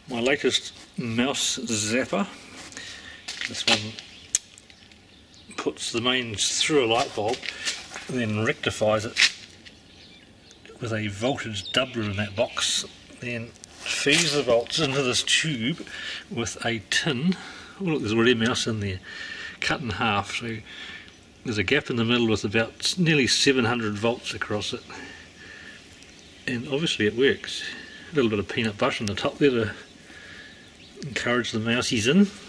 my latest mouse zapper. This one puts the mains through a light bulb and then rectifies it with a voltage doubler in that box, then feeds the volts into this tube with a tin. Oh look, there's already a mouse in there, cut in half, so there's a gap in the middle with about nearly 700 volts across it, and obviously it works. A little bit of peanut butter on the top there to encourage the mousies in.